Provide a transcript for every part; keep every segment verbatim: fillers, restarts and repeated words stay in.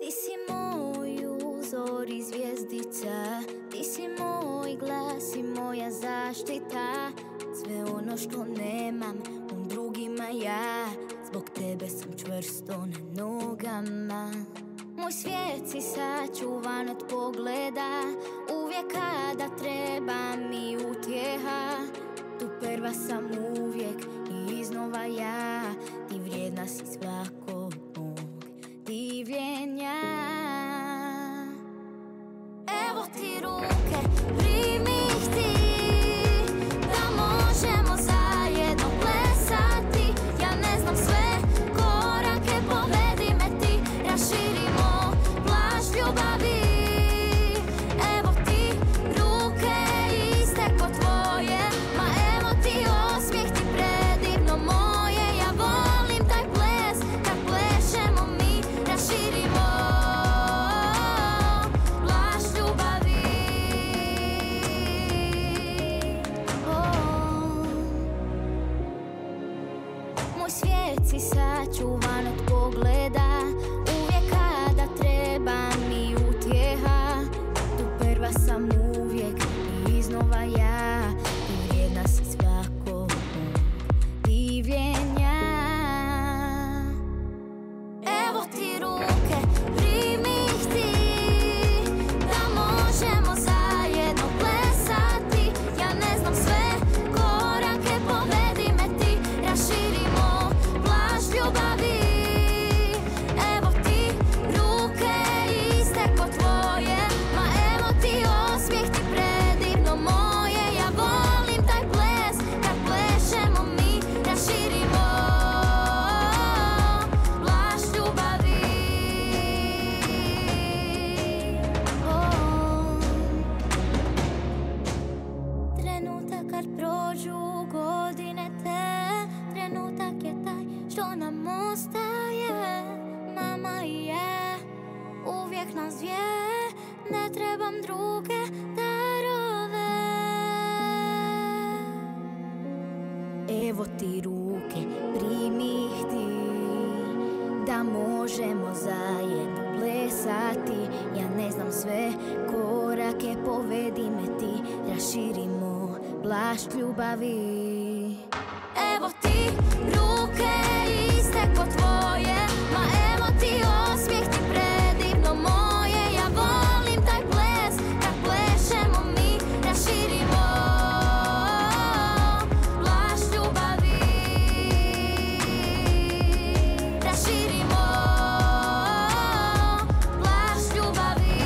Ti si moj uzor i zvijezdica, ti si moj glas i moja zaštita. Sve ono što nemam u drugima ja, zbog tebe sam čvrsto na nogama. Moj svijet si sačuvan od pogleda, uvijek kada treba mi utjeha. Tu prva sam uvijek i iznova ja, ti vrijedna si svakog mog divljenja. Evo ti ruke, primi ih ti, da možemo zajedno plesati. Ja ne znam sve korake, povedi me ti, raširimo plašt ljubavi. Evo ti ruke iste ko tvoje, ma evo ti osmijeh ti predivno moje. Ja volim taj ples, kad plešemo mi, raširimo plašt ljubavi. Oh. Moj svijet si sačuvan od pogleda, uvijek kada treba mi utjeha. Tu prva sam uvijek i iznova ja, ti vrijedna si svakog mog divljenja. Evo ti ruke, primi ih ti, da možemo zajedno plesati. Ja ne znam sve korake, povedi me ti, raširimo plašt ljubavi. Evo ti ruke iste ko tvoje, ma evo ti osmijeh ti predivno moje. Ja volim taj ples, kad plešemo mi, raširimo plašt ljubavi. Oh. Trenutak kad prođu godine te, trenutak je taj što nam ostaje. Mama i ja, uvijek nas dvije, ne trebam druge darove. Evo ti ruke, primi ih ti, da možemo zajedno plesati. Ja ne znam sve korake, povedi me ti, raširimo plašt ljubavi. Evo ti ruke iste ko tvoje, ma evo ti osmijeh ti predivno moje. Ja volim taj ples, kad plešemo mi, raširimo plašt ljubavi. Raširimo plašt ljubavi.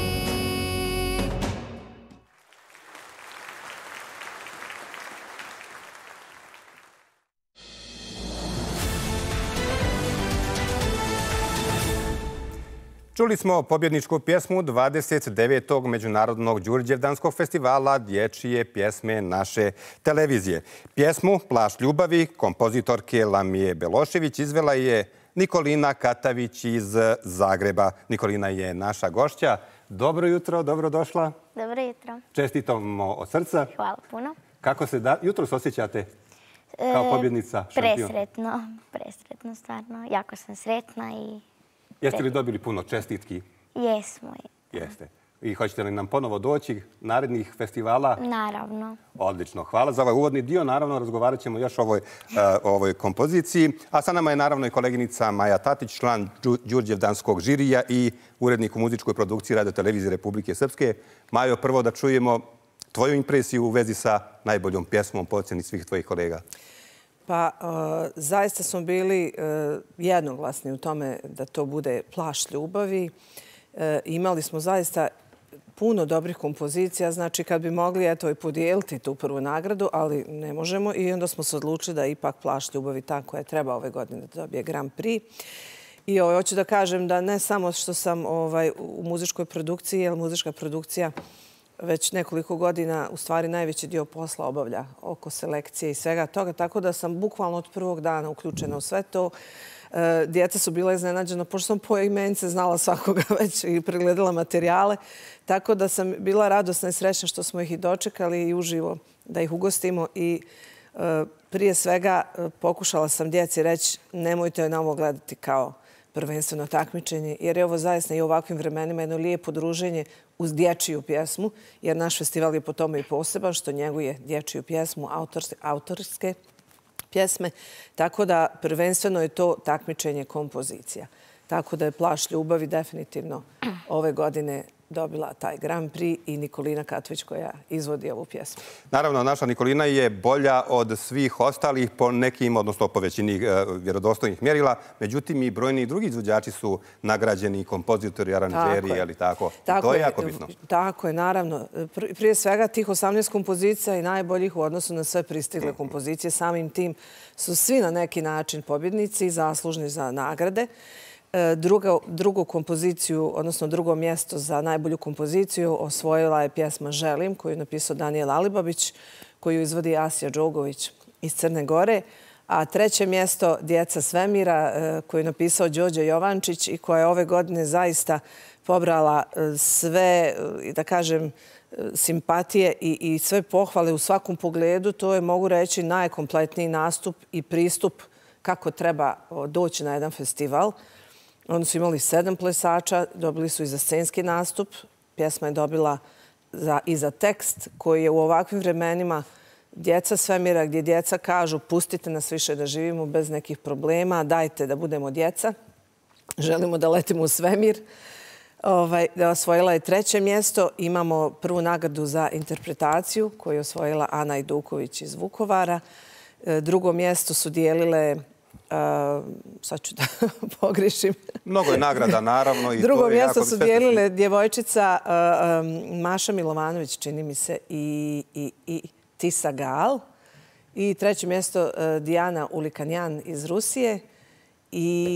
Čuli smo pobjedničku pjesmu dvadeset devetog Međunarodnog Đurđevdanskog festivala dječje pjesme naše televizije. Pjesmu Plašt ljubavi kompozitorke Lamije Belošević izvela je Nikolina Katavić iz Zagreba. Nikolina je naša gošća. Dobro jutro, dobrodošla. Dobro jutro. Čestitamo od srca. Hvala puno. Kako se da, jutro se osjećate kao pobjednica? Šampion? Presretno, presretno stvarno. Jako sam sretna i... Jeste li dobili puno čestitki? Jesmo. Jeste. I hoćete li nam ponovo doći narednih festivala? Naravno. Odlično. Hvala za ovaj uvodni dio. Naravno, razgovarat ćemo još o ovoj, uh, ovoj kompoziciji. A sa nama je naravno i koleginica Maja Tatić, član Đurđevdanskog žirija i urednik u muzičkoj produkciji Radio televizije Republike Srpske. Majo, prvo da čujemo tvoju impresiju u vezi sa najboljom pjesmom po ocjeni svih tvojih kolega. Pa, zaista smo bili jednoglasni u tome da to bude Plašt ljubavi. Imali smo zaista puno dobrih kompozicija. Znači, kad bi mogli eto i podijeliti tu prvu nagradu, ali ne možemo. I onda smo se odlučili da ipak Plašt ljubavi ta koja treba ove godine da dobije Grand Prix. I ovaj, hoću da kažem da ne samo što sam ovaj, u muzičkoj produkciji, jer muzička produkcija već nekoliko godina u stvari najveći dio posla obavlja oko selekcije i svega toga, tako da sam bukvalno od prvog dana uključena u sve to. Djeca su bila iznenađena, pošto sam po imence znala svakoga već i pregledala materijale, tako da sam bila radosna i srećna što smo ih i dočekali i uživo da ih ugostimo. I prije svega pokušala sam djeci reći nemojte na ovo gledati kao prvenstveno takmičenje, jer je ovo zaista i u ovakvim vremenima jedno lijepo druženje uz dječiju pjesmu, jer naš festival je po tome i poseban, što njeguje dječiju pjesmu, autorske, autorske pjesme. Tako da prvenstveno je to takmičenje kompozicija. Tako da je Plašt ljubavi definitivno ove godine dobila taj Grand Prix i Nikolina Katović koja izvodi ovu pjesmu. Naravno, naša Nikolina je bolja od svih ostalih po nekim, odnosno po većini vjerodostojnih mjerila. Međutim, i brojni drugi izvođači su nagrađeni, kompozitori, aranžeri, je li tako? To je jako bitno. Tako je, naravno. Prije svega tih osamnaest kompozicija i najboljih u odnosu na sve pristigle kompozicije. Samim tim su svi na neki način pobjednici i zaslužni za nagrade. Drugu kompoziciju, odnosno drugo mjesto za najbolju kompoziciju osvojila je pjesma Želim, koju je napisao Danijel Alibabić, koju izvodi Asija Đogović iz Crne Gore. A treće mjesto Djeca svemira, koju je napisao Đorđe Jovančić i koja je ove godine zaista pobrala sve, da kažem, simpatije i sve pohvale u svakom pogledu. To je, mogu reći, najkompletniji nastup i pristup kako treba doći na jedan festival. Oni su imali sedam plesača, dobili su i za scenski nastup. Pjesma je dobila i za tekst koji je u ovakvim vremenima Djeca svemira, gdje djeca kažu pustite nas više da živimo bez nekih problema, dajte da budemo djeca, želimo da letimo u svemir. Osvojila je treće mjesto. Imamo prvu nagradu za interpretaciju koju je osvojila Ana Iduković iz Vukovara. Drugo mjesto su dijelile... Sad ću da pogrišim. Mnogo je nagrada, naravno. Drugo mjesto su dijelile djevojčica Maša Milovanović, čini mi se, i Tisa Gal. I treće mjesto Dijana Ulikanjan iz Rusije. I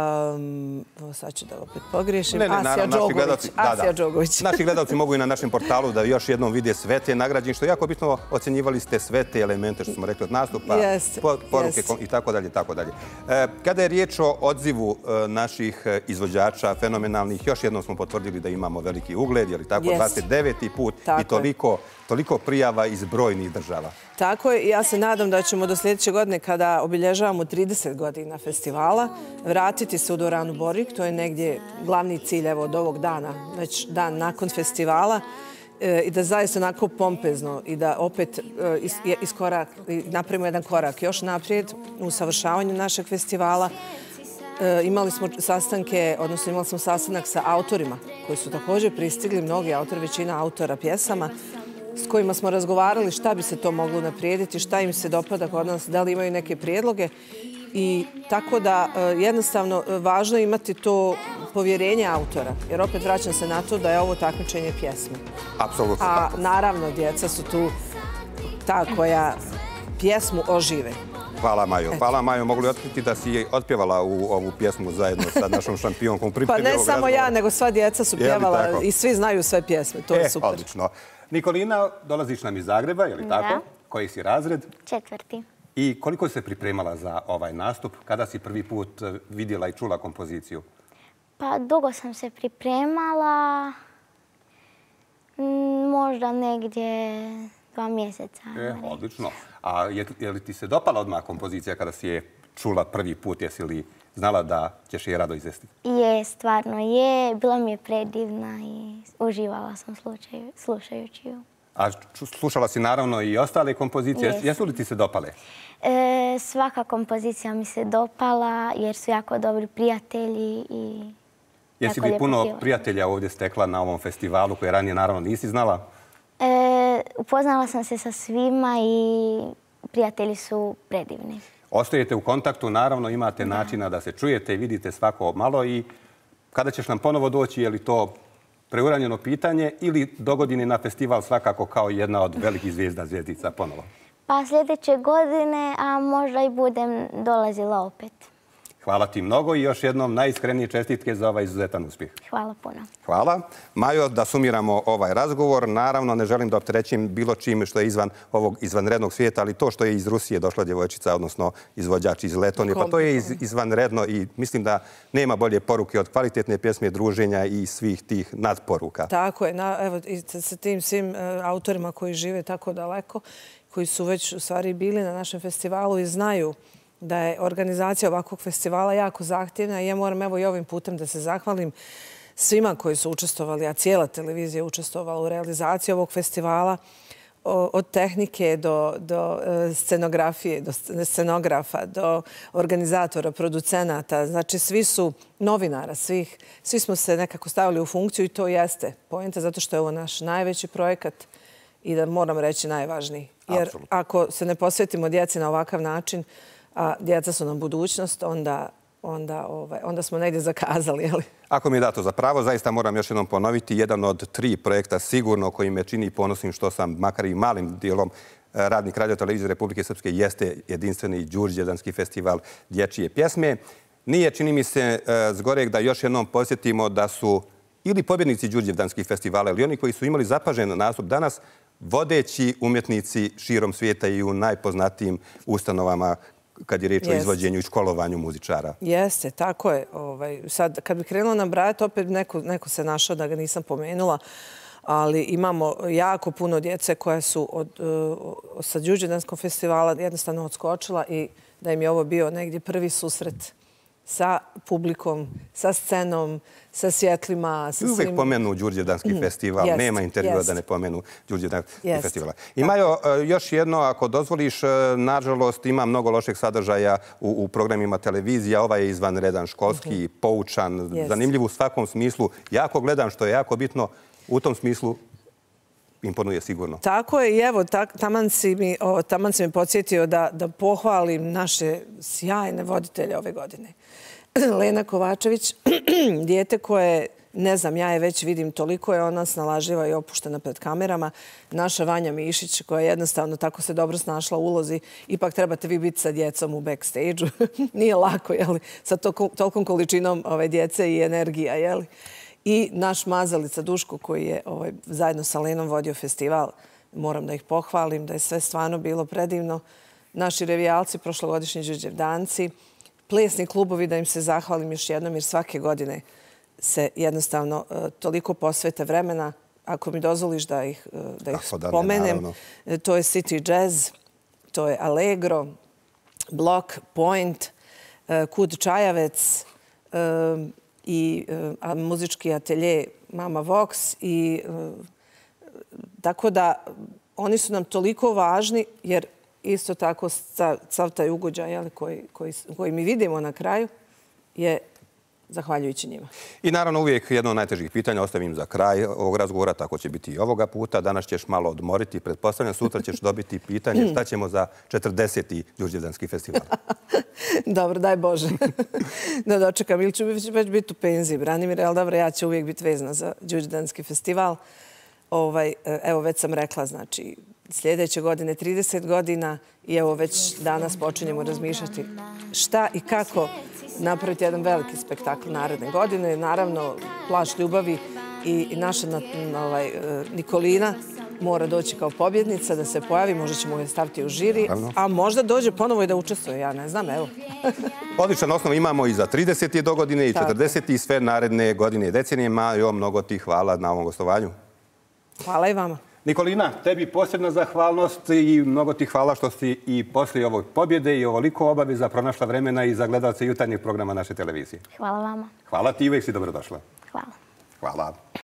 sad ću da opet pogriješim. Asija Đogović. Naši gledalci mogu i na našem portalu da još jednom vide sve te nagrađene, što je jako bitno. Ocjenjivali ste sve te elemente, što smo rekli, od nastupa, poruke i tako dalje, tako dalje. Kada je riječ o odzivu naših izvođača fenomenalnih, još jednom smo potvrdili da imamo veliki ugled, jer i tako dvadeset deveti put i toliko prijava iz brojnih država. Tako je. Ja se nadam da ćemo do sljedeće godine, kada obilježavamo trideset godina festivala, vratiti se u dvoranu Borik. To je negdje glavni cilj od ovog dana, već dan nakon festivala. I da zaista onako pompezno i da opet napravimo jedan korak još naprijed u savršavanju našeg festivala. Imali smo sastanke, odnosno imali smo sastanak sa autorima koji su također pristigli, mnogi autori, većina autora pjesama, s kojima smo razgovarali šta bi se to moglo naprijediti, šta im se dopada kod nas, da li imaju neke prijedloge. I tako da jednostavno važno je imati to povjerenje autora, jer opet vraćam se na to da je ovo takmičenje pjesme. Apsolutno. A naravno djeca su tu ta koja pjesmu ožive. Hvala, Majo. Hvala, Majo. Mogu li otkriti da si otpjevala u ovu pjesmu zajedno sa našom šampionkom? Pa ne samo ja, nego sva djeca su pjevala i svi znaju sve pjesme. To je super. Odlično. Nikolina, dolaziš nam iz Zagreba, je li tako? Koji si razred? Četvrti. I koliko si se pripremala za ovaj nastup? Kada si prvi put vidjela i čula kompoziciju? Pa dugo sam se pripremala, možda negdje dva mjeseca. E, odlično. A je li ti se dopala odmah kompozicija kada si je čula prvi put? Jesi li znala da ćeš je rado izvesti? Je, stvarno je. Bila mi je predivna i uživala sam slušajući ju. A slušala si naravno i ostale kompozicije. Jesu li ti se dopale? Svaka kompozicija mi se dopala jer su jako dobri prijatelji i... Jesi li puno prijatelja ovdje stekla na ovom festivalu koje ranije naravno nisi znala? Upoznala sam se sa svima i prijatelji su predivni. Ostajete u kontaktu, naravno imate načina da se čujete i vidite svako malo i kada ćeš nam ponovo doći, je li to preuranjeno pitanje ili dogodine na festival svakako kao jedna od velikih zvijezda, zvijezdica ponovo? Pa sljedeće godine, a možda i budem dolazila opet. Hvala ti mnogo i još jednom najiskrenije čestitke za ovaj izuzetan uspjeh. Hvala puno. Hvala. Majo, da sumiramo ovaj razgovor. Naravno, ne želim da opterećim bilo čim što je izvan ovog izvanrednog svijeta, ali to što je iz Rusije došla djevojčica, odnosno izvođač iz Letonije, pa to je izvanredno i mislim da nema bolje poruke od kvalitetne pjesme, druženja i svih tih nadporuka. Tako je. Evo, sa tim svim autorima koji žive tako daleko, koji su već u stvari bili na našem festivalu i znaju da je organizacija ovakvog festivala jako zahtjevna i ja moram evo i ovim putem da se zahvalim svima koji su učestvovali, a cijela televizija je učestvovala u realizaciji ovog festivala, od tehnike do, do scenografije, do scenografa, do organizatora, producenata. Znači, svi su novinara, svih, svi smo se nekako stavili u funkciju i to jeste poenta zato što je ovo naš najveći projekat i da moram reći najvažniji. Jer Apsolutno. Ako se ne posvetimo djeci na ovakav način, a djeca su nam budućnost, onda Onda, ovaj, onda smo negdje zakazali. Jeli? Ako mi je dato za pravo, zaista moram još jednom ponoviti. Jedan od tri projekta sigurno koji me čini ponosnim što sam, makar i malim dijelom, radnik Radio televizije Republike Srpske, jeste jedinstveni Đurđevdanski festival dječje pjesme. Nije, čini mi se, zgoreg da još jednom posjetimo da su ili pobjednici Đurđevdanskih festivala ili oni koji su imali zapažen nastup danas, vodeći umjetnici širom svijeta i u najpoznatijim ustanovama kad je riječ o izvođenju i školovanju muzičara. Jeste, tako je. Ovaj, sad, kad bi krenula nabrajati, opet neko, neko se našao da ga nisam pomenula, ali imamo jako puno djece koja su od, od, sa Đurđevdanskog festivala jednostavno odskočila i da im je ovo bio negdje prvi susret sa publikom, sa scenom, sa svjetlima. Sa uvijek pomenu Đurđevdanski mm. festival. Jest, Nema intervjua jest. da ne pomenu Đurđevdanski jest. festivala. I Majo, još jedno, ako dozvoliš, nažalost, ima mnogo lošeg sadržaja u, u programima televizija. Ovaj je izvanredan, školski, mm-hmm. poučan, jest. zanimljiv u svakom smislu. Jako gledam, što je jako bitno. U tom smislu imponuje sigurno. Tako je i evo, taman si mi, o, taman si mi podsjetio da, da pohvalim naše sjajne voditelje ove godine. Lena Kovačević, dijete koje, ne znam, ja je već vidim, toliko je ona snalažljiva i opuštena pred kamerama. Naša Vanja Mišić, koja je jednostavno tako se dobro snašla u ulozi. Ipak trebate vi biti sa djecom u backstage-u. Nije lako, jeli, sa tolkom količinom ove djece i energija, jeli. I naš Mazalica Duško, koji je ovaj, zajedno sa Lenom vodio festival. Moram da ih pohvalim, da je sve stvarno bilo predivno. Naši revijalci, prošlogodišnji Đurđevdanci, plesni klubovi, da im se zahvalim još jednom, jer svake godine se jednostavno uh, toliko posvete vremena. Ako mi dozvoliš da ih, uh, da ih spomenem, ne, to je City Jazz, to je Allegro, Block, Point, uh, Kud Čajavec, uh, i uh, muzički atelje Mama Vox. I, uh, tako da oni su nam toliko važni jer isto tako sav taj ugođaj jeli, koji, koji, koji mi vidimo na kraju je zahvaljujući njima. I naravno uvijek jedno od najtežih pitanja ostavim za kraj ovog razgovora, tako će biti i ovoga puta. Danas ćeš malo odmoriti, pretpostavljam, sutra ćeš dobiti pitanje šta ćemo za četrdeseti Đurđevdanski festival. Dobro, daj Bože. Da dočekam, ili ću već biti u penziji. Branimir, ali dobro, ja ću uvijek biti vezna za Đurđevdanski festival. Ovaj, evo, već sam rekla, znači, sljedeće godine trideset godina i evo već danas počinjemo razmišljati šta i kako napraviti jedan veliki spektakl naredne godine. Naravno, Plašt ljubavi i naša ovaj, Nikolina mora doći kao pobjednica, da se pojavi, možda ćemo je staviti u žiri, a možda dođe ponovo i da učestvuje, ja ne znam, evo. Odličan osnov imamo i za tridesete dogodine i četrdesete i sve naredne godine i decenije. Majo, mnogo ti hvala na ovom gostovanju. Hvala i vama. Nikolina, tebi posebna zahvalnost i mnogo ti hvala što si i poslije ovog pobjede i ovoliko obaveza pronašla vremena i za gledalce jutarnjeg programa naše televizije. Hvala vama. Hvala ti, uvijek si dobrodošla. Hvala. Hvala.